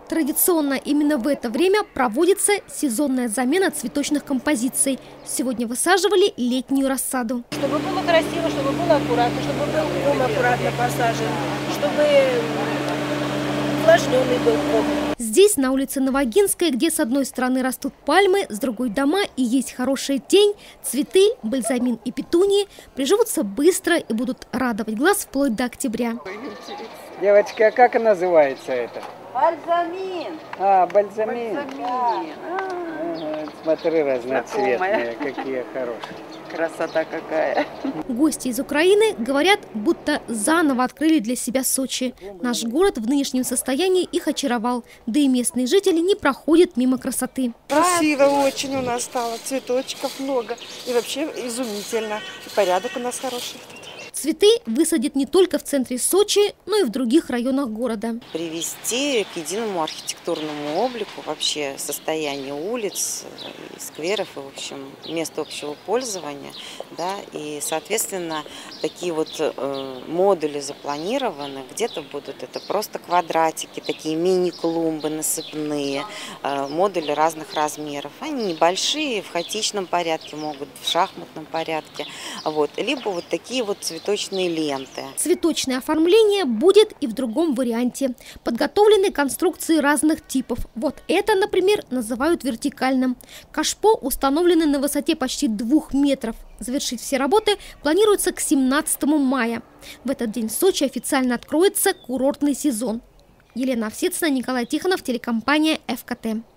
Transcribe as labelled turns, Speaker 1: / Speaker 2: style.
Speaker 1: Традиционно именно в это время проводится сезонная замена цветочных композиций. Сегодня высаживали летнюю рассаду.
Speaker 2: Чтобы было красиво, чтобы было аккуратно, чтобы был ком аккуратно посажен, чтобы увлажненный был ком.
Speaker 1: Здесь, на улице Новогинской, где с одной стороны растут пальмы, с другой дома и есть хорошая тень, цветы, бальзамин и петунии приживутся быстро и будут радовать глаз вплоть до октября.
Speaker 3: Девочки, а как называется это?
Speaker 2: Бальзамин.
Speaker 3: Бальзамин.
Speaker 2: Бальзамин.
Speaker 3: Ага, смотри, разноцветные, какие хорошие.
Speaker 2: Красота какая.
Speaker 1: Гости из Украины говорят, будто заново открыли для себя Сочи. Наш город в нынешнем состоянии их очаровал, да и местные жители не проходят мимо красоты.
Speaker 4: Красиво очень у нас стало, цветочков много и вообще изумительно. И порядок у нас хороший.
Speaker 1: Цветы высадят не только в центре Сочи, но и в других районах города.
Speaker 5: Привести к единому архитектурному облику вообще состояние улиц, скверов и, в общем, мест общего пользования. Да, и, соответственно, такие вот модули запланированы. Где-то будут это просто квадратики, такие мини-клумбы насыпные, модули разных размеров. Они небольшие, в хаотичном порядке, могут в шахматном порядке. Вот. Либо вот такие вот цветочные ленты.
Speaker 1: Цветочное оформление будет и в другом варианте. Подготовлены конструкции разных типов. Вот это, например, называют вертикальным. Кашпо установлены на высоте почти 2 метров. Завершить все работы планируется к 17 мая. В этот день в Сочи официально откроется курортный сезон. Елена Овсецина, Николай Тихонов, телекомпания ФКТ.